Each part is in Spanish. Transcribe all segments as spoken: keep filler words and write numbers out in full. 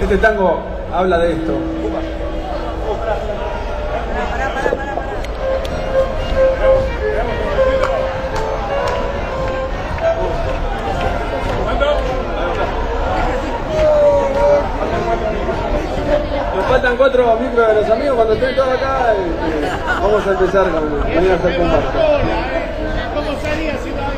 Este tango habla de esto. Nos faltan cuatro micros de los amigos. Cuando estén todos acá, eh, vamos a empezar con venir a hacer combate. ¿Cómo salía si va?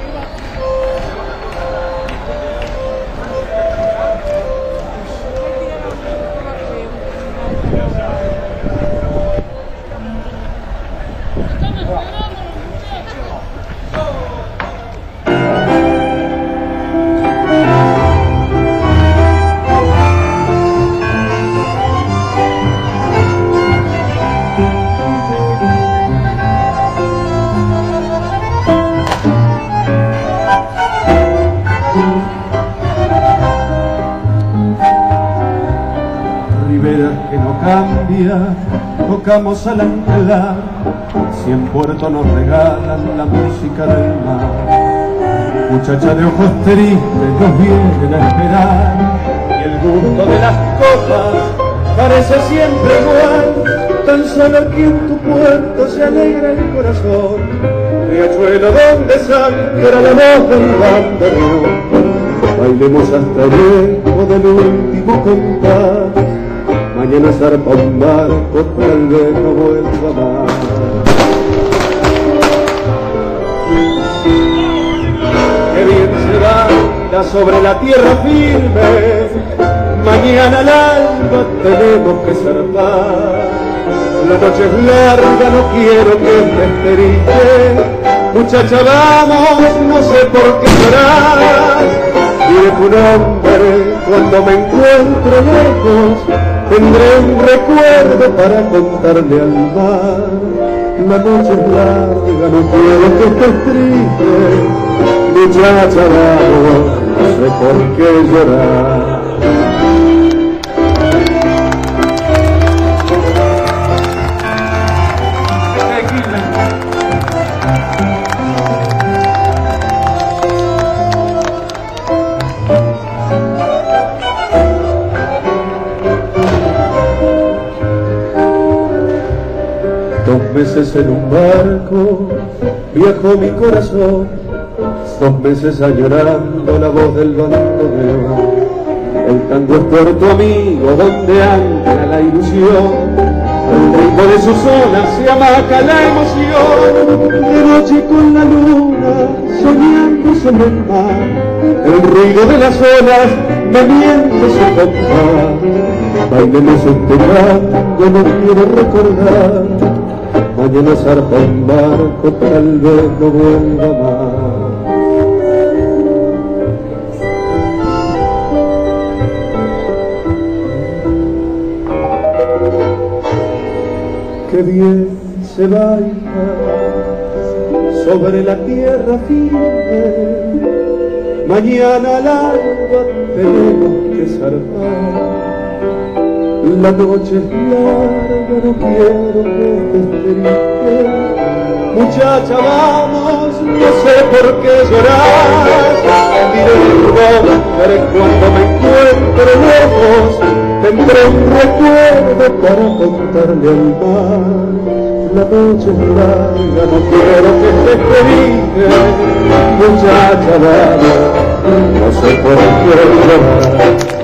Que no cambia, tocamos al anclar, si en Puerto nos regalan la música del mar. Muchacha de ojos tristes nos vienen a esperar, y el gusto de las copas parece siempre igual. Tan solo aquí en tu puerto se alegra el corazón, riachuelo donde sangra la voz del bandoneón. Bailemos hasta el eco del último compás, mañana zarpa un barco, tal vez no vuelva más. Qué bien se baila sobre la tierra firme, mañana al alba tenemos que zarpar. La noche es larga, no quiero que me esterille. Muchacha, vamos, no sé por qué llorar. Diré tu nombre cuando me encuentre lejos, tendré un recuerdo para contarle al mar. La noche es larga, no quiero que estés triste. Muchacha, vamos, no sé por qué llorar. Dos meses en un barco viajó mi corazón, dos meses añorando la voz del bandoneón. El tango es puerto amigo donde ancla la ilusión, al ritmo de sus olas se amaca la emoción. De noche con la luna soñando sobre el mar, el ruido de las olas me miente su compás. Bailemos este tango, no quiero recordar, mañana zarpa un barco, tal vez no vuelva más. Qué bien se baila sobre la tierra firme, mañana al alba tenemos que zarpar. La noche es larga, no quiero que estés triste. Muchacha, vamos, no sé por qué llorar. Diré tu nombre cuando me encuentre lejos, tendré un recuerdo para contarle al mar. La noche es larga, no quiero que estés triste. Muchacha, vamos, no sé por qué llorar.